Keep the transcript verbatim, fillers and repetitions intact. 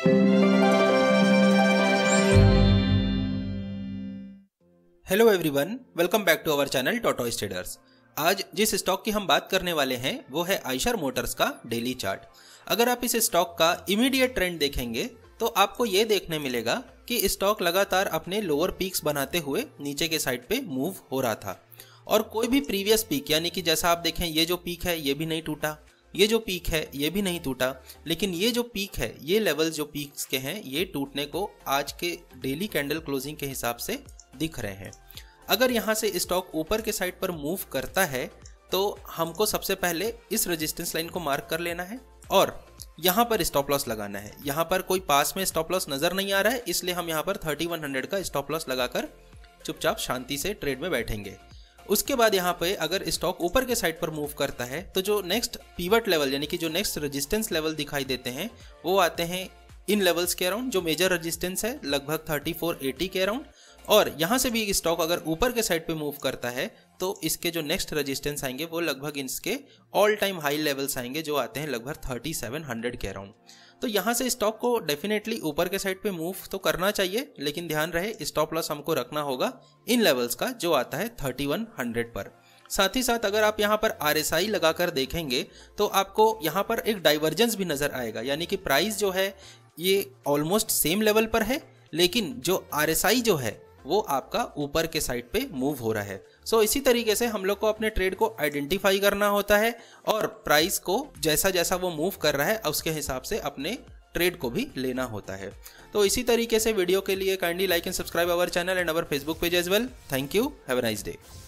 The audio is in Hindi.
Hello everyone, welcome back to our channel tortoise traders. आज जिस स्टॉक की हम बात करने वाले हैं वो है आइशर मोटर्स का डेली चार्ट। अगर आप इस स्टॉक का इमीडिएट ट्रेंड देखेंगे तो आपको ये देखने मिलेगा कि स्टॉक लगातार अपने लोअर पीक्स बनाते हुए नीचे के साइड पे मूव हो रहा था और कोई भी प्रीवियस पीक, यानी कि जैसा आप देखें ये जो पीक है ये भी नहीं टूटा, ये जो पीक है ये भी नहीं टूटा, लेकिन ये जो पीक है, ये लेवल जो पीक्स के हैं ये टूटने को आज के डेली कैंडल क्लोजिंग के हिसाब से दिख रहे हैं। अगर यहाँ से स्टॉक ऊपर के साइड पर मूव करता है तो हमको सबसे पहले इस रेजिस्टेंस लाइन को मार्क कर लेना है और यहाँ पर स्टॉप लॉस लगाना है। यहाँ पर कोई पास में स्टॉप लॉस नजर नहीं आ रहा है, इसलिए हम यहाँ पर थर्टी वन हंड्रेड का स्टॉप लॉस लगाकर चुपचाप शांति से ट्रेड में बैठेंगे। उसके बाद यहाँ पे अगर स्टॉक ऊपर के साइड पर मूव करता है तो जो नेक्स्ट पीवट लेवल यानी कि जो नेक्स्ट रेजिस्टेंस लेवल दिखाई देते हैं वो आते हैं इन लेवल्स के अराउंड। जो मेजर रेजिस्टेंस है लगभग थर्टी फोर एटी के अराउंड, और यहाँ से भी स्टॉक अगर ऊपर के साइड पे मूव करता है तो इसके जो नेक्स्ट रेजिस्टेंस आएंगे वो लगभग इसके ऑल टाइम हाई लेवल्स आएंगे जो आते हैं लगभग थर्टी सेवन हंड्रेड के अराउंड। तो यहाँ से स्टॉक को डेफिनेटली ऊपर के साइड पे मूव तो करना चाहिए, लेकिन ध्यान रहे स्टॉप लॉस हमको रखना होगा इन लेवल्स का जो आता है थर्टी वन हंड्रेड पर। साथ ही साथ अगर आप यहाँ पर आर एस आई लगाकर देखेंगे तो आपको यहाँ पर एक डाइवर्जेंस भी नजर आएगा, यानी कि प्राइस जो है ये ऑलमोस्ट सेम लेवल पर है, लेकिन जो आर एस आई जो है वो आपका ऊपर के साइड पे मूव हो रहा है। सो so, इसी तरीके से हम लोग को अपने ट्रेड को आइडेंटिफाई करना होता है और प्राइस को जैसा जैसा वो मूव कर रहा है उसके हिसाब से अपने ट्रेड को भी लेना होता है। तो इसी तरीके से वीडियो के लिए kindly like and subscribe our channel and our Facebook page as well. Thank you, have a nice day.